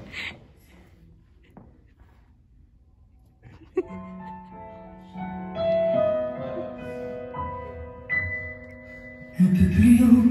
Un peu plus haut,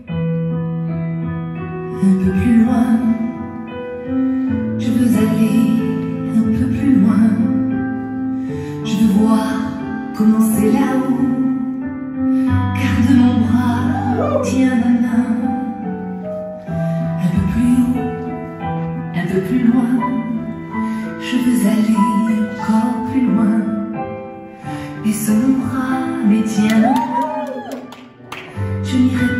un peu plus loin, je veux aller un peu plus loin. Je veux voir commencer là-haut, garde mon bras, tiens ma main. Un peu plus haut, un peu plus loin, je veux aller encore plus loin. Et sous mon bras, mais tiens ma main. Je n'irai